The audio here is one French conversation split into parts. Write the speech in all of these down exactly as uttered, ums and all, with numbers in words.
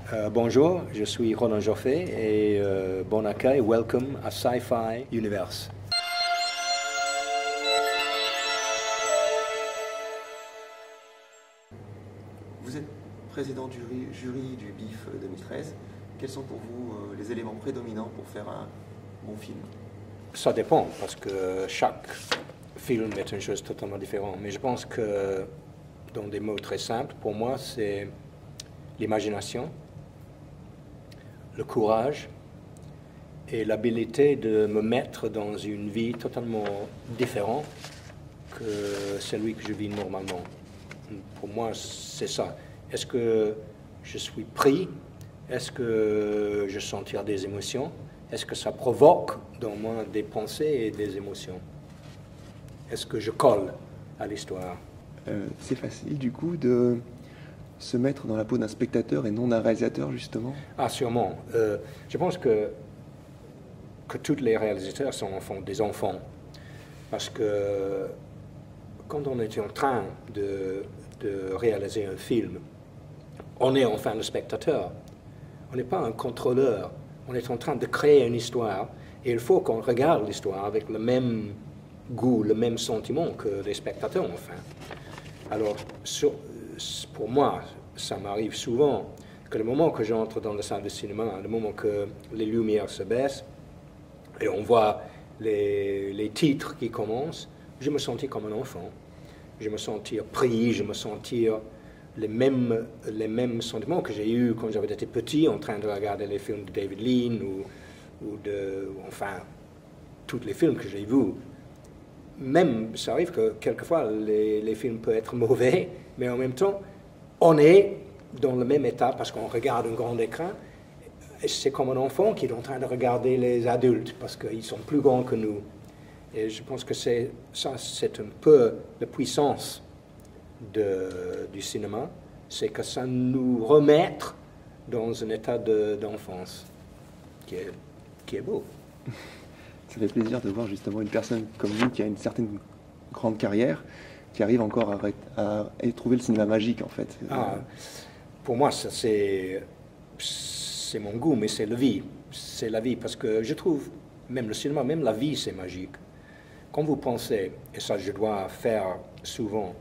Euh, bonjour, je suis Roland Joffé et euh, bon accueil, welcome à Sci-Fi Universe. Vous êtes président du jury, jury du B I F deux mille treize. Quels sont pour vous euh, les éléments prédominants pour faire un bon film? Ça dépend, parce que chaque film est une chose totalement différente. Mais je pense que, dans des mots très simples, pour moi, c'est l'imagination, le courage et l'habilité de me mettre dans une vie totalement différente que celui que je vis normalement. Pour moi, c'est ça. Est-ce que je suis pris? Est-ce que je sentir des émotions? Est-ce que ça provoque dans moi des pensées et des émotions? Est-ce que je colle à l'histoire? euh, C'est facile, du coup, de se mettre dans la peau d'un spectateur et non d'un réalisateur, justement? Ah, sûrement. Euh, je pense que, que tous les réalisateurs sont enfants, des enfants. Parce que quand on est en train de, de réaliser un film, on est enfin le spectateur. On n'est pas un contrôleur. On est en train de créer une histoire. Et il faut qu'on regarde l'histoire avec le même goût, le même sentiment que les spectateurs, enfin. Alors, sur, pour moi, ça m'arrive souvent que le moment que j'entre dans la salle de cinéma, le moment que les lumières se baissent et on voit les, les titres qui commencent, je me sentis comme un enfant. Je me sentis pris, je me sentis les mêmes, les mêmes sentiments que j'ai eus quand j'avais été petit en train de regarder les films de David Lean ou, ou de, enfin, tous les films que j'ai vus. Même, ça arrive que quelquefois les, les films peuvent être mauvais, mais en même temps, on est dans le même état parce qu'on regarde un grand écran. C'est comme un enfant qui est en train de regarder les adultes parce qu'ils sont plus grands que nous. Et je pense que c'est ça, c'est un peu la puissance de, du cinéma, c'est que ça nous remet dans un état d'enfance qui est, qui est beau. Ça fait plaisir de voir justement une personne comme vous qui a une certaine grande carrière, qui arrive encore à, à, à trouver le cinéma magique, en fait. Ah, pour moi, c'est c'est mon goût, mais c'est la vie. C'est la vie, parce que je trouve, même le cinéma, même la vie, c'est magique. Quand vous pensez, et ça je dois faire souvent,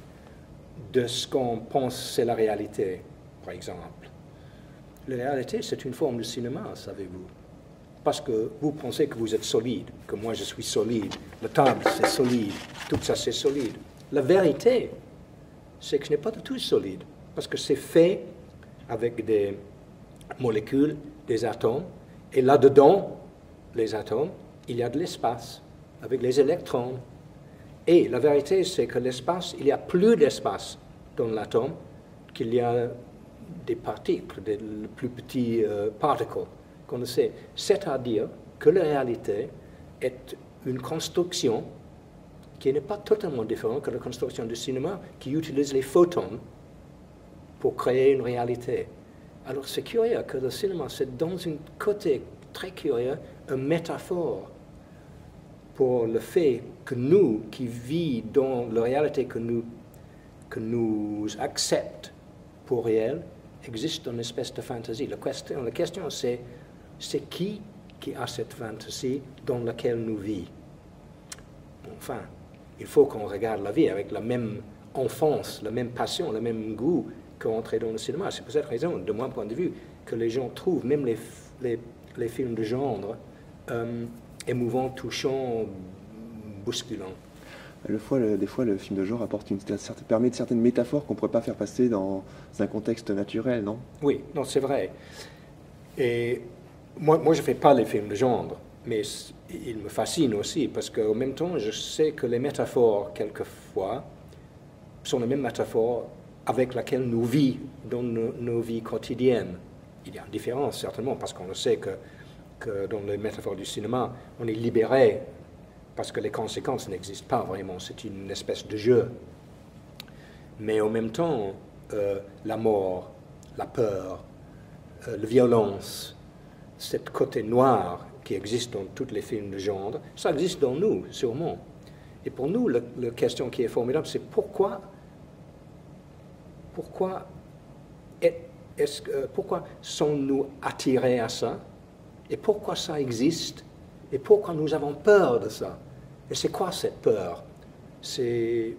de ce qu'on pense c'est la réalité, par exemple. La réalité, c'est une forme de cinéma, savez-vous. Parce que vous pensez que vous êtes solide, que moi je suis solide, la table c'est solide, tout ça c'est solide. La vérité, c'est que ce n'est pas du tout solide, parce que c'est fait avec des molécules, des atomes, et là-dedans, les atomes, il y a de l'espace, avec les électrons. Et la vérité, c'est que l'espace, il y a plus d'espace dans l'atome qu'il y a des particules, des plus petits euh, particles qu'on sait. C'est-à-dire que la réalité est une construction qui n'est pas totalement différente que la construction du cinéma, qui utilise les photons pour créer une réalité. Alors c'est curieux que le cinéma, c'est dans un côté très curieux, une métaphore pour le fait que nous, qui vivons dans la réalité que nous, que nous acceptons pour réel, existe une espèce de fantaisie. La question, la question c'est, c'est qui qui a cette fantaisie dans laquelle nous vivons? Enfin, il faut qu'on regarde la vie avec la même enfance, la même passion, le même goût qu'entrer dans le cinéma. C'est pour cette raison, de mon point de vue, que les gens trouvent même les, les, les films de genre euh, émouvants, touchants, bousculants. Le fois, le, des fois, le film de genre apporte une, permet de certaines métaphores qu'on ne pourrait pas faire passer dans un contexte naturel, non? Oui, non, c'est vrai. Et moi, moi je ne fais pas les films de genre, mais ils me fascinent aussi, parce qu'en même temps, je sais que les métaphores, quelquefois, sont les mêmes métaphores avec lesquelles nous vivons dans nos, nos vies quotidiennes. Il y a une différence, certainement, parce qu'on le sait que, que dans les métaphores du cinéma, on est libéré, parce que les conséquences n'existent pas vraiment, c'est une espèce de jeu. Mais en même temps, euh, la mort, la peur, euh, la violence, cette côté noir qui existe dans tous les films de genre, ça existe dans nous, sûrement. Et pour nous, la, la question qui est formidable, c'est pourquoi, pourquoi est-ce que, pourquoi sommes-nous attirés à ça? Et pourquoi ça existe? Et pourquoi nous avons peur de ça? Et c'est quoi cette peur? C'est...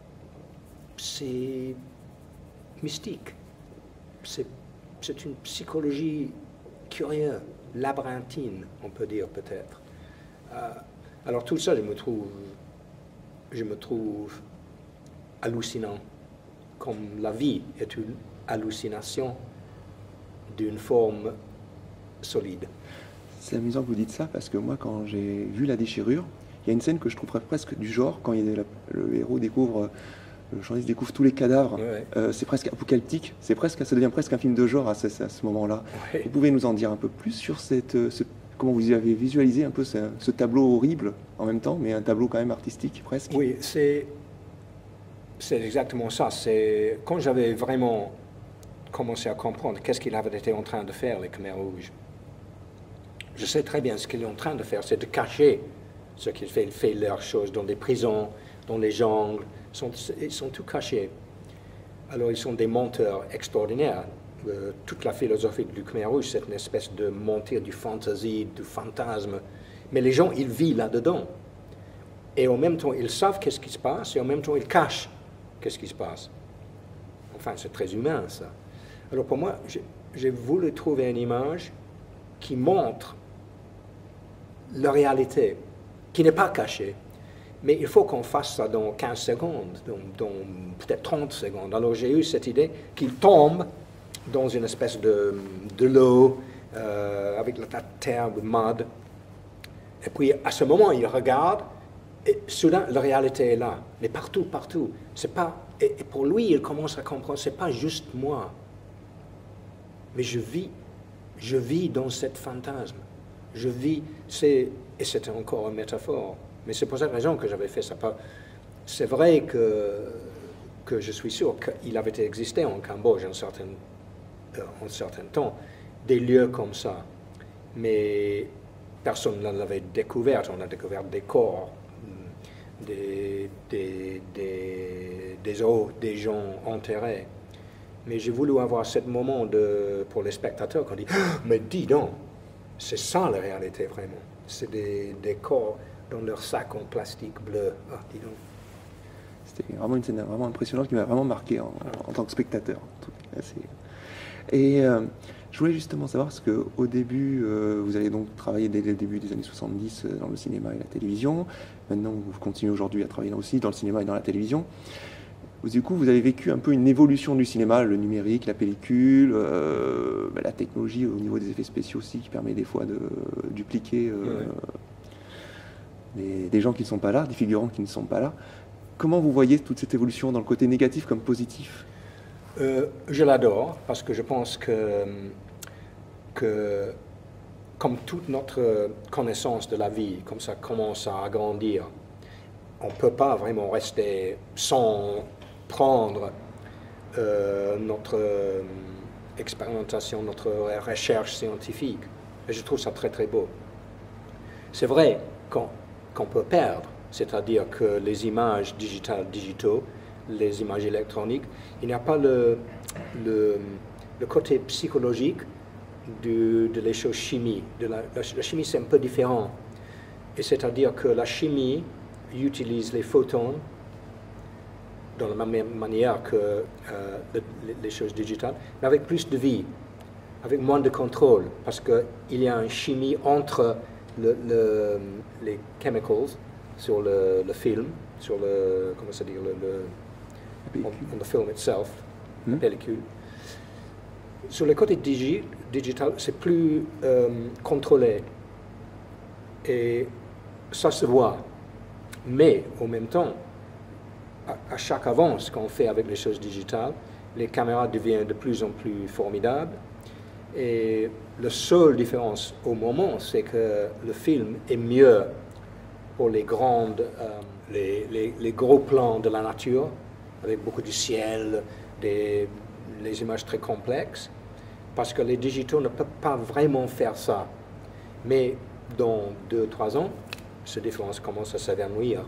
c'est mystique. C'est, c'est une psychologie curieuse, labyrinthine, on peut dire peut-être. Euh, alors tout ça, je me trouve, je me trouve hallucinant, comme la vie est une hallucination d'une forme solide. C'est amusant que vous dites ça, parce que moi, quand j'ai vu La Déchirure, il y a une scène que je trouverais presque du genre, quand il y a la, le héros découvre, le journaliste découvre tous les cadavres, Ouais. euh, c'est presque apocalyptique, c'est presque, ça devient presque un film de genre à ce, à ce moment-là. Ouais. Vous pouvez nous en dire un peu plus sur cette, ce, comment vous avez visualisé un peu ce, ce tableau horrible en même temps, mais un tableau quand même artistique presque? Oui, c'est, c'est exactement ça. C'est, quand j'avais vraiment commencé à comprendre qu'est-ce qu'il avait été en train de faire, les Khmers rouges, je sais très bien ce qu'ils sont en train de faire, c'est de cacher ce qu'ils font. Ils font leurs choses dans les prisons, dans les jungles, ils sont, ils sont tout cachés. Alors ils sont des menteurs extraordinaires. Euh, toute la philosophie du Khmer rouge, c'est une espèce de mentir, du fantaisie, du fantasme. Mais les gens, ils vivent là-dedans. Et en même temps, ils savent qu'est-ce qui se passe, et en même temps, ils cachent qu'est-ce qui se passe. Enfin, c'est très humain, ça. Alors pour moi, j'ai, j'ai voulu trouver une image qui montre la réalité, qui n'est pas cachée. Mais il faut qu'on fasse ça dans quinze secondes, dans, dans peut-être trente secondes. Alors j'ai eu cette idée qu'il tombe dans une espèce de, de l'eau, euh, avec la terre, de mud. Et puis à ce moment, il regarde, et soudain, la réalité est là. Mais partout, partout. C'est pas, et, et pour lui, il commence à comprendre, c'est pas juste moi. Mais je vis, je vis dans cette fantasme. Je vis, c'est, et c'était encore une métaphore. Mais c'est pour cette raison que j'avais fait ça. C'est vrai que, que je suis sûr qu'il avait existé en Cambodge en certain, euh, en certain temps, des lieux comme ça. Mais personne ne l'avait découvert. On a découvert des corps, des, des, des, des os, des gens enterrés. Mais j'ai voulu avoir ce moment de, pour les spectateurs qu'on dit « Mais dis donc, c'est ça la réalité vraiment. C'est des, des corps dans leur sac en plastique bleu. Ah, dis donc. » C'était vraiment une scène vraiment impressionnante qui m'a vraiment marqué en, en tant que spectateur. En tout cas, et euh, je voulais justement savoir, parce qu'au début, euh, vous avez donc travaillé dès le début des années soixante-dix dans le cinéma et la télévision. Maintenant, vous continuez aujourd'hui à travailler aussi dans le cinéma et dans la télévision. Du coup, vous avez vécu un peu une évolution du cinéma, le numérique, la pellicule, euh, bah, la technologie au niveau des effets spéciaux aussi, qui permet des fois de dupliquer euh, ouais. des, des gens qui ne sont pas là, des figurants qui ne sont pas là. Comment vous voyez toute cette évolution dans le côté négatif comme positif? euh, Je l'adore, parce que je pense que, que, comme toute notre connaissance de la vie, comme ça commence à grandir, on ne peut pas vraiment rester sans prendre euh, notre euh, expérimentation, notre recherche scientifique. Et je trouve ça très très beau. C'est vrai qu'on qu'on peut perdre, c'est-à-dire que les images digitales, digitaux, les images électroniques, il n'y a pas le, le, le côté psychologique de, de les choses chimiques. De la, la, la chimie, c'est un peu différent. Et c'est-à-dire que la chimie utilise les photons dans la même manière que euh, le, les choses digitales, mais avec plus de vie, avec moins de contrôle, parce qu'il y a une chimie entre le, le, les chemicals sur le, le film, sur le, comment ça dire, le, le, on, on the film itself, mmh. la pellicule. Sur le côté digi, digital, c'est plus euh, contrôlé, et ça se voit. Mais en même temps, à, à chaque avance qu'on fait avec les choses digitales, les caméras deviennent de plus en plus formidables. Et la seule différence au moment, c'est que le film est mieux pour les grandes, euh, les, les, les gros plans de la nature, avec beaucoup du ciel, des les images très complexes, parce que les digitaux ne peuvent pas vraiment faire ça. Mais dans deux, trois ans, cette différence commence à s'évanouir.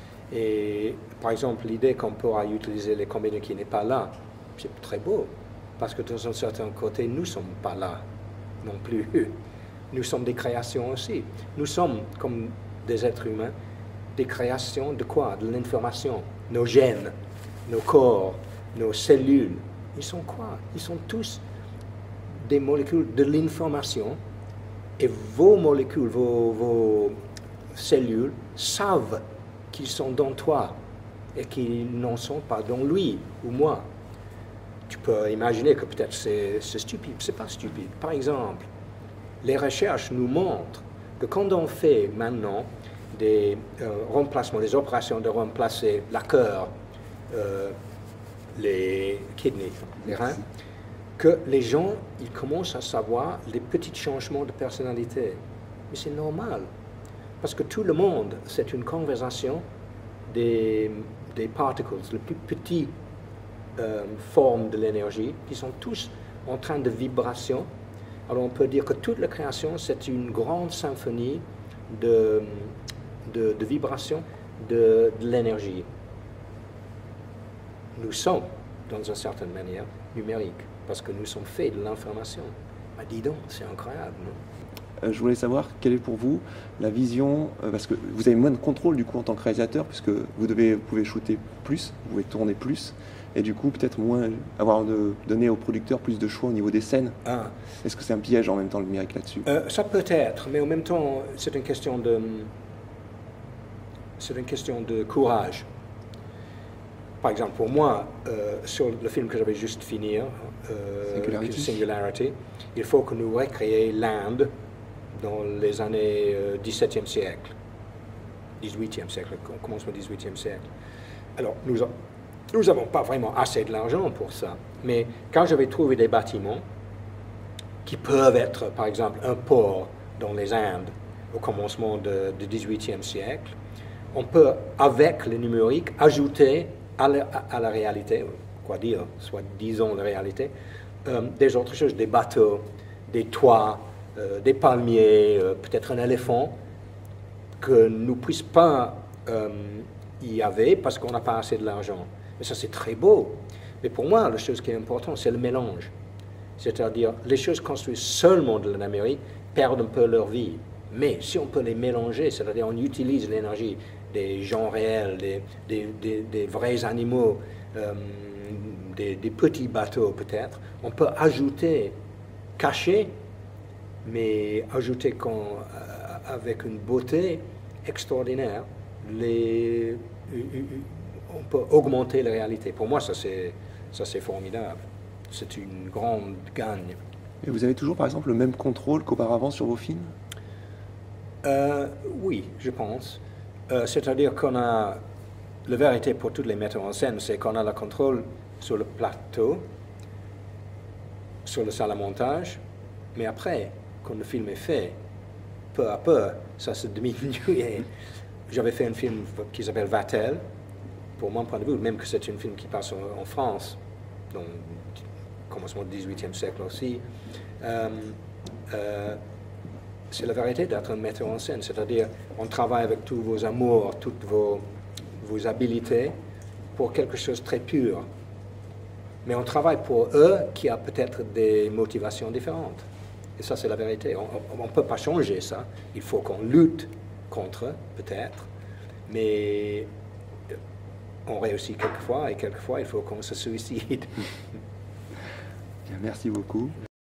Et par exemple, l'idée qu'on pourra utiliser les combinaisons qui n'est pas là, c'est très beau. Parce que dans un certain côté, nous ne sommes pas là non plus. Nous sommes des créations aussi. Nous sommes, comme des êtres humains, des créations de quoi? De l'information. Nos gènes, nos corps, nos cellules, ils sont quoi? Ils sont tous des molécules de l'information. Et vos molécules, vos, vos cellules savent qu'ils sont dans toi et qu'ils n'en sont pas dans lui ou moi. Tu peux imaginer que peut-être c'est stupide, c'est pas stupide. Par exemple, les recherches nous montrent que quand on fait maintenant des euh, remplacements, des opérations de remplacer la cœur, euh, les kidneys, les reins, que les gens, ils commencent à savoir les petits changements de personnalité. Mais c'est normal, parce que tout le monde, c'est une conversation des, des particles, les plus petites euh, formes de l'énergie, qui sont tous en train de vibration. Alors on peut dire que toute la création, c'est une grande symphonie de, de, de vibrations de, de l'énergie. Nous sommes, dans une certaine manière, numériques, parce que nous sommes faits de l'information. Bah, dis donc, c'est incroyable, non? Euh, je voulais savoir quelle est pour vous la vision, euh, parce que vous avez moins de contrôle du coup en tant que réalisateur, puisque vous, devez, vous pouvez shooter plus, vous pouvez tourner plus, et du coup peut-être moins avoir de donner aux producteurs plus de choix au niveau des scènes. Ah. Est-ce que c'est un piège en même temps le numérique là-dessus? euh, Ça peut être, mais en même temps c'est une question de c'est une question de courage. Par exemple, pour moi, euh, sur le film que j'avais juste fini, euh, Singularity. Singularity, il faut que nous recréions l'Inde dans les années euh, dix-septième siècle, dix-huitième siècle, au commencement du dix-huitième siècle. Alors, nous n'avons pas vraiment assez de l'argent pour ça, mais quand j'avais trouvé des bâtiments qui peuvent être, par exemple, un port dans les Indes au commencement du dix-huitième siècle, on peut, avec le numérique, ajouter à la, à la réalité, quoi dire, soit disons la réalité, euh, des autres choses, des bateaux, des toits, euh, des palmiers, euh, peut-être un éléphant, que nous ne puissions pas euh, y avoir parce qu'on n'a pas assez de l'argent. Mais ça, c'est très beau. Mais pour moi, la chose qui est importante, c'est le mélange. C'est-à-dire, les choses construites seulement de l'Amérique perdent un peu leur vie. Mais si on peut les mélanger, c'est-à-dire on utilise l'énergie des gens réels, des, des, des, des vrais animaux, euh, des, des petits bateaux peut-être, on peut ajouter, cacher, mais ajouter quand, euh, avec une beauté extraordinaire, les, on peut augmenter la réalité. Pour moi, ça c'est formidable. C'est une grande gagne. Et vous avez toujours, par exemple, le même contrôle qu'auparavant sur vos films? euh, Oui, je pense. Euh, C'est-à-dire qu'on a, la vérité pour tous les metteurs en scène, c'est qu'on a le contrôle sur le plateau, sur le salle à montage, mais après, quand le film est fait, peu à peu, ça se diminue. J'avais fait un film qui s'appelle Vatel, pour mon point de vue, même que c'est un film qui passe en, en France, donc commencement du dix-huitième siècle aussi. Euh, euh, c'est la vérité d'être un metteur en scène, c'est-à-dire on travaille avec tous vos amours, toutes vos, vos habiletés pour quelque chose de très pur. Mais on travaille pour eux qui a peut-être des motivations différentes. Et ça, c'est la vérité. On ne peut pas changer ça. Il faut qu'on lutte contre eux, peut-être. Mais on réussit quelquefois et quelquefois, il faut qu'on se suicide. Bien, merci beaucoup.